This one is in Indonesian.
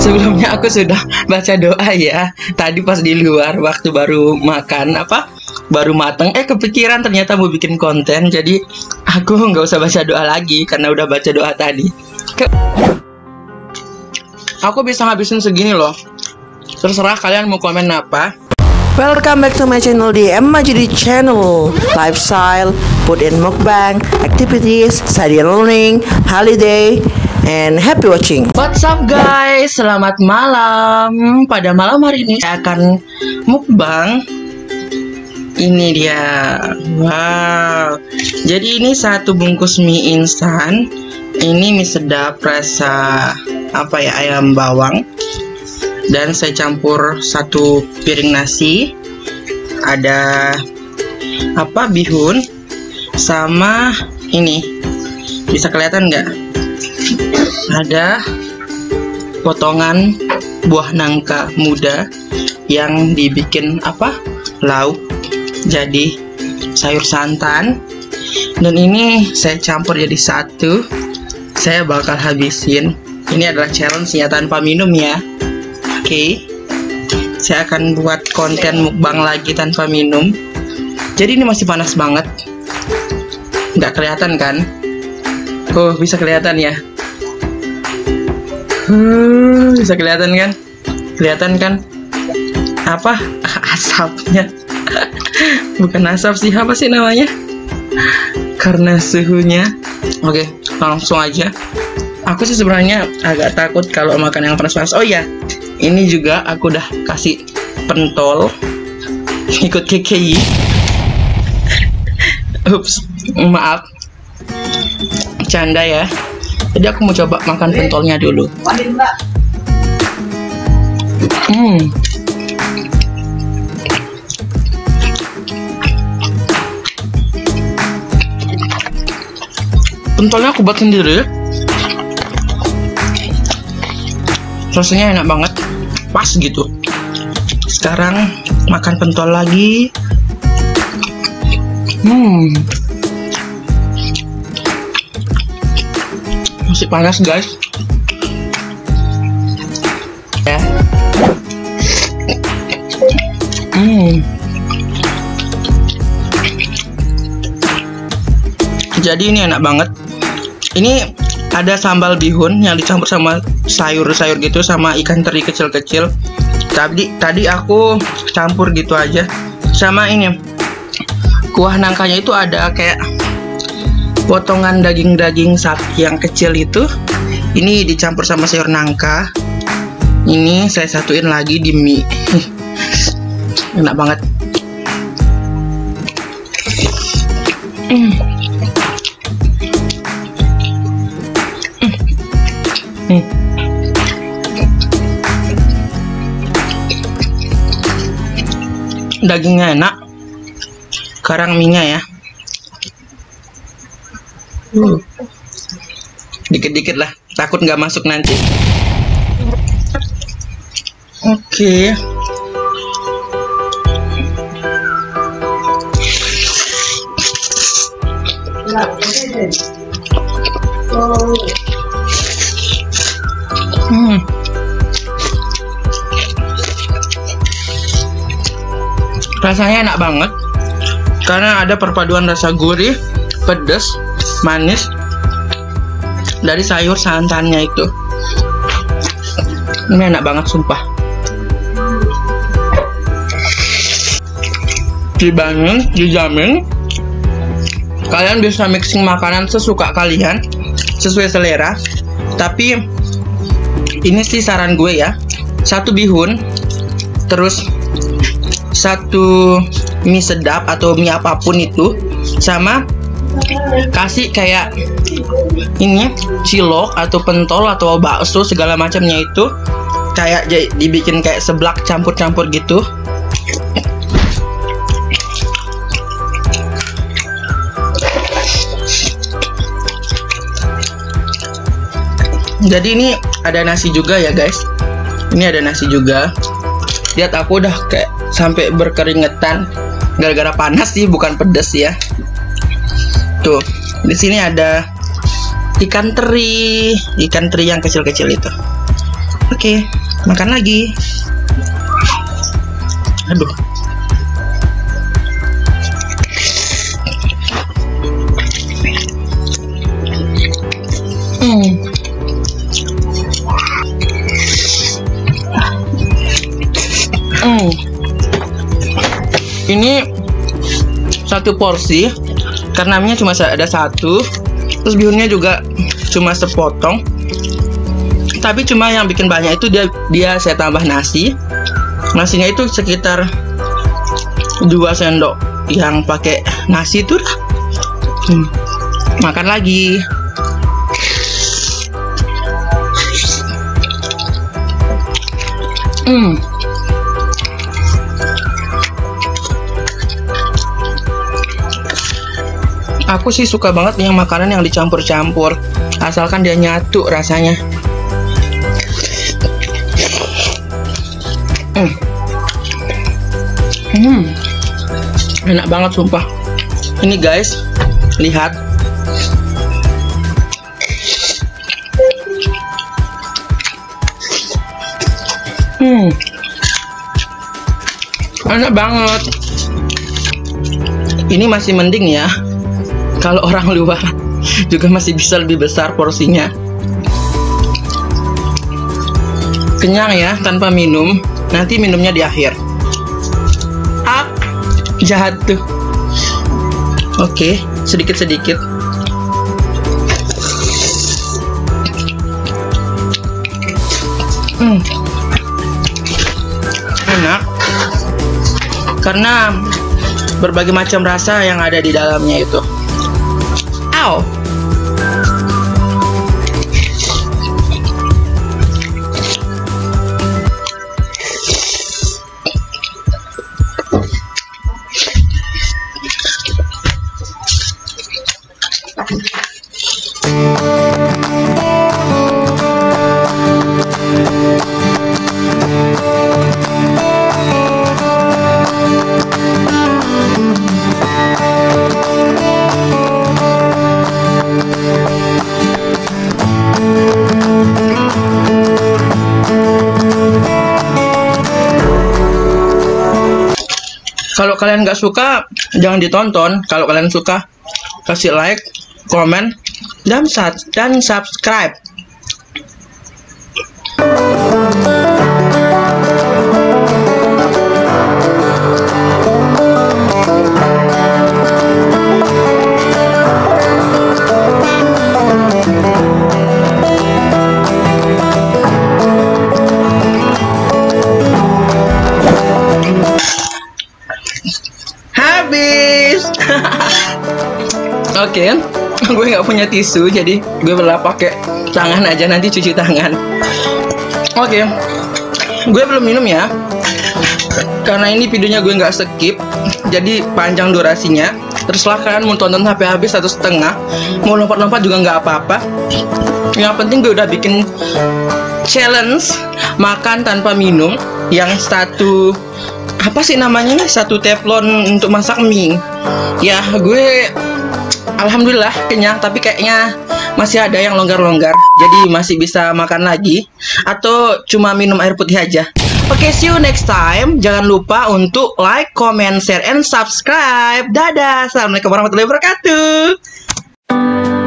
Sebelumnya aku sudah baca doa ya. Tadi pas di luar waktu baru makan baru mateng, kepikiran ternyata mau bikin konten. Jadi aku nggak usah baca doa lagi karena udah baca doa tadi. Aku bisa ngabisin segini loh. Terserah kalian mau komen apa. Welcome back to my channel di Emma Jadi Channel. Lifestyle, food and mukbang, activities, study and learning, holiday, and happy watching. What's up guys, selamat malam. Pada malam hari ini saya akan mukbang. Ini dia. Wow. Jadi ini satu bungkus mie instan. Ini mie sedap rasa ayam bawang. Dan saya campur satu piring nasi. Ada bihun sama ini. Bisa kelihatan nggak? Ada potongan buah nangka muda yang dibikin lauk jadi sayur santan. Dan ini saya campur jadi satu. Saya bakal habisin. Ini adalah challenge-nya tanpa minum ya. Oke, saya akan buat konten mukbang lagi tanpa minum. Jadi ini masih panas banget. Nggak kelihatan kan? Oh, bisa kelihatan ya. Bisa kelihatan kan? Kelihatan kan? Asapnya? Bukan asap sih, apa sih namanya? Karena suhunya. Oke, langsung aja. Aku sih sebenarnya agak takut kalau makan yang panas-panas. Oh iya, ini juga aku udah kasih pentol. Ikut KKI. Ups, maaf. Canda ya. Jadi aku mau coba makan pentolnya dulu. Pentolnya aku buat sendiri. Rasanya enak banget, pas gitu. Sekarang makan pentol lagi. Masih panas guys. Ya. Jadi ini enak banget. Ini ada sambal bihun yang dicampur sama sayur-sayur gitu, sama ikan teri kecil-kecil. Tadi aku campur gitu aja. Sama ini kuah nangkanya itu ada kayak potongan daging-daging sapi yang kecil itu. Ini dicampur sama sayur nangka. Ini saya satuin lagi di mie. Enak banget. Dagingnya enak. Sekarang minyak ya. Dikit-dikit lah, takut nggak masuk nanti. Oke. Rasanya enak banget karena ada perpaduan rasa gurih, pedas, manis dari sayur santannya itu. Ini enak banget sumpah. Dijamin kalian bisa mixing makanan sesuka kalian, sesuai selera. Tapi ini sih saran gue ya, satu bihun, terus satu mie sedap atau mie apapun itu, sama kasih kayak ini cilok atau pentol atau bakso segala macamnya itu, kayak dibikin kayak seblak campur-campur gitu. Jadi ini ada nasi juga ya guys. Ini ada nasi juga. Lihat aku udah kayak sampai berkeringetan gara-gara panas sih, bukan pedas ya. Tuh, di sini ada ikan teri yang kecil-kecil itu. Oke, makan lagi. Aduh. Ini satu porsi karena minyak cuma ada satu, terus bihunnya juga cuma sepotong. Tapi cuma yang bikin banyak itu dia saya tambah nasi. Nasinya itu sekitar 2 sendok yang pakai nasi itu dah. Makan lagi. Aku sih suka banget yang makanan yang dicampur-campur, asalkan dia nyatu rasanya. Enak banget sumpah. Ini guys, lihat. Enak banget. Ini masih mending ya. Kalau orang luar juga masih bisa lebih besar porsinya. Kenyang ya tanpa minum. Nanti minumnya di akhir. Jahat tuh. Oke, sedikit-sedikit. Enak. Karena berbagai macam rasa yang ada di dalamnya itu. Ow. Kalau kalian nggak suka, jangan ditonton. Kalau kalian suka, kasih like, komen, dan subscribe. Habis. Oke, gue nggak punya tisu, jadi gue berlap pakai tangan aja, nanti cuci tangan. Oke, gue belum minum ya, karena ini videonya gue nggak skip, jadi panjang durasinya. Terserah kalian mau tonton sampai habis 1,5, mau lompat-lompat juga nggak apa-apa. Yang penting gue udah bikin challenge makan tanpa minum, yang satu apa sih namanya nih, satu teflon untuk masak mie. Ya gue alhamdulillah kenyang, tapi kayaknya masih ada yang longgar-longgar, jadi masih bisa makan lagi atau cuma minum air putih aja. Oke, see you next time. Jangan lupa untuk like, comment, share, and subscribe. Dadah. Assalamualaikum warahmatullahi wabarakatuh.